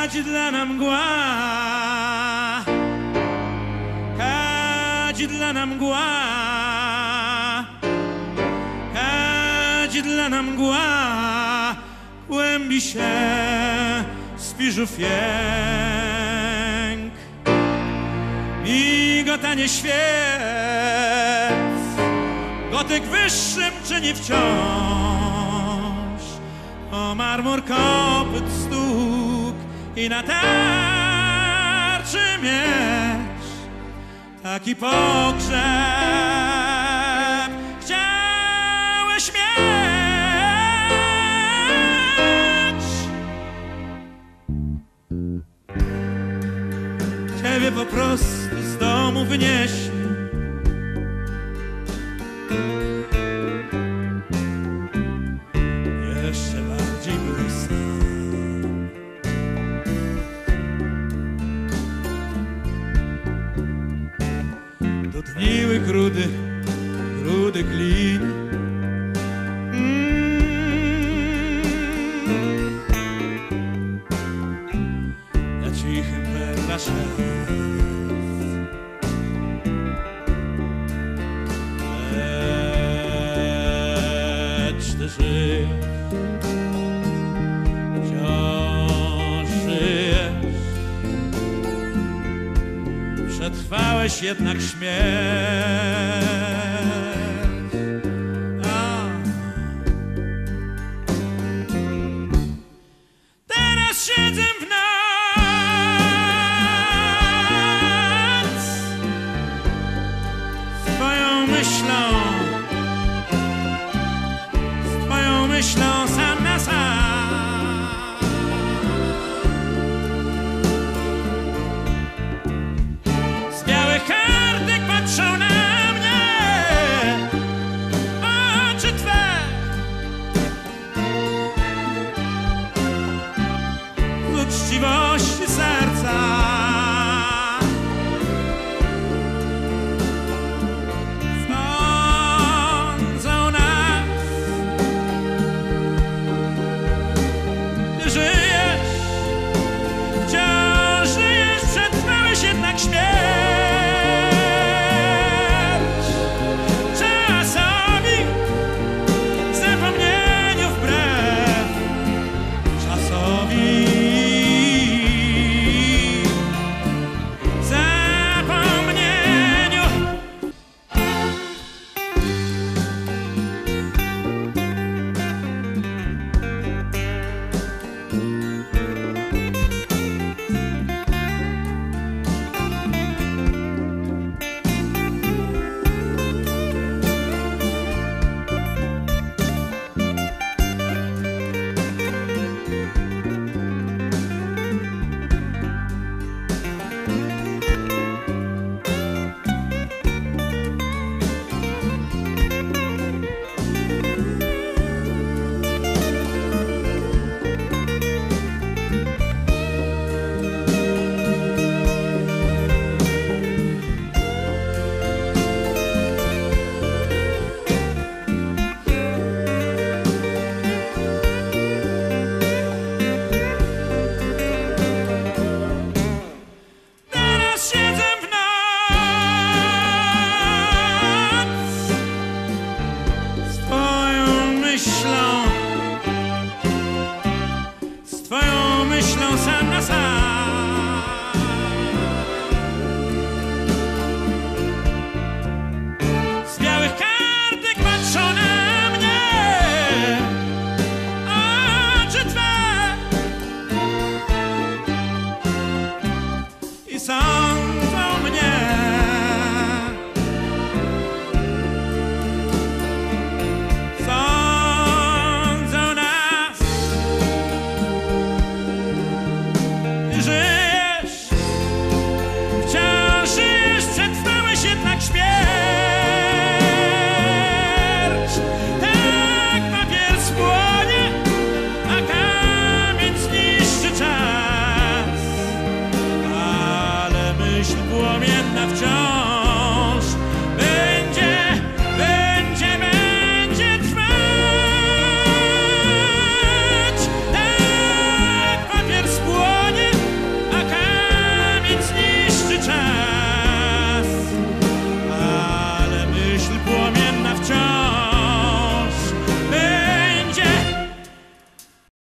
Kadzidlana mgła, kadzidlana mgła, kadzidlana mgła, kłębi się spiżów jęk. Migotanie świec, gotyk wyższym czyni wciąż, o marmur kopyt stóg i na tarczy miecz. Taki pogrzeb chciałeś mieć. Ciebie po prostu z domu wynieśli, jeszcze bardziej błyska. Dudniły grudy glin. Na cichym perlasze lecz ty żyjesz, wciąż żyjesz. Przetrwałeś jednak śmierć. Teraz siedzę w noc z twoją myślą sam na sam. Z białych kartek patrzą na mnie oczy twe. Z uczciwości serca sądzą nas, gdy żyjemy